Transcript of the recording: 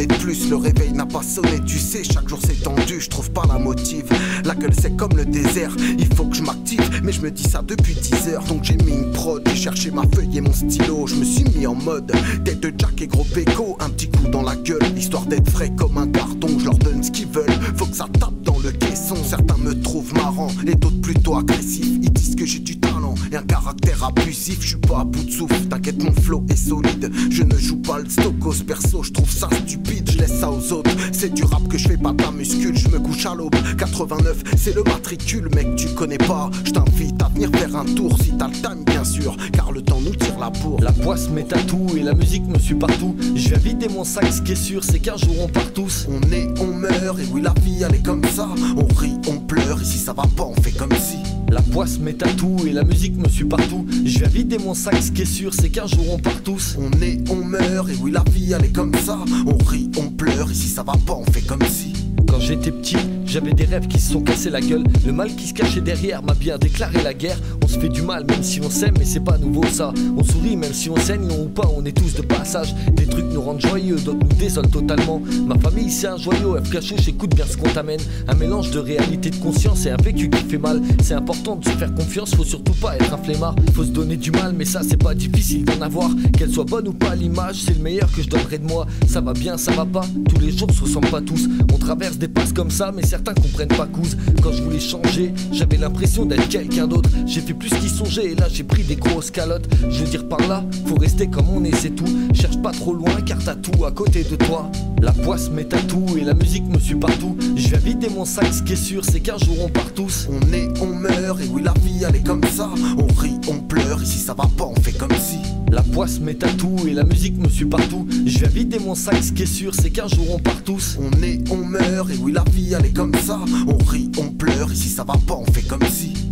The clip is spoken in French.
journée de plus, le réveil n'a pas sonné. Tu sais, chaque jour c'est tendu, je trouve pas la motive. La gueule c'est comme le désert, il faut que je m'active. Mais je me dis ça depuis 10 heures, donc j'ai mis une prod. J'ai cherché ma feuille et mon stylo, je me suis mis en mode tête de Jack et gros péco. Un petit coup dans la gueule, histoire d'être frais comme un carton. Je leur donne ce qu'ils veulent, faut que ça tape dans le caisson. Certains me trouvent marrant et d'autres plutôt agressif. Ils disent que j'ai du talent et un caractère abusif. Je suis pas à bout de souffle, t'inquiète mon flow est solide. Je ne joue pas le stokos, perso je trouve ça stupide. Je laisse ça aux autres, c'est du rap que je fais pas de la muscule. Je me couche à l'aube, 89 c'est le matricule. Mec tu connais pas, je t'invite à venir faire un tour. Si t'as le time bien sûr, car le temps nous tire la bourre. La poisse m'est à tout et la musique me suit partout. Je viens vider mon sac, ce qui est sûr c'est qu'un jour on part tous. On est, on meurt, et oui la vie elle est comme ça. On rit, on pleure, et si ça va pas on fait comme si. La poisse m'est à tout et la musique me suit partout. Je viens vider mon sac, ce qui est sûr c'est qu'un jour on part tous. On est, on meurt, et oui la vie elle est comme ça. On rit, on pleure, et si ça va pas on fait comme si. Quand j'étais petit, j'avais des rêves qui se sont cassés la gueule. Le mal qui se cachait derrière m'a bien déclaré la guerre. On se fait du mal même si on s'aime, mais c'est pas nouveau ça. On sourit même si on saigne, ou pas, on est tous de passage. Des trucs nous rendent joyeux, d'autres nous désolent totalement. Ma famille c'est un joyau, FKH, écoute bien ce qu'on t'amène. Un mélange de réalité, de conscience et un vécu qui fait mal. C'est important de se faire confiance, faut surtout pas être un flemmard. Faut se donner du mal, mais ça c'est pas difficile d'en avoir. Qu'elle soit bonne ou pas, l'image c'est le meilleur que je donnerai de moi. Ça va bien, ça va pas, tous les jours se ressemblent pas tous. On traverse des passes comme ça, mais certains comprennent pas cause. Quand je voulais changer, j'avais l'impression d'être quelqu'un d'autre. J'ai fait plus qu'y songer et là j'ai pris des grosses calottes. Je veux dire par là, faut rester comme on est, c'est tout. Cherche pas trop loin car t'as tout à côté de toi. La poisse m'est à tout et la musique me suit partout. Je viens vider mon sac, ce qui est sûr c'est qu'un jour on part tous. On est, on meurt, et oui la vie elle est comme ça. On rit, on pleure, et si ça va pas on fait comme si. La poisse m'est à tout et la musique me suit partout. Je viens vider mon sac, ce qui est sûr c'est qu'un jour on part tous. On est, on meurt, et oui la vie elle est comme ça. On rit, on pleure, et si ça va pas on fait comme si.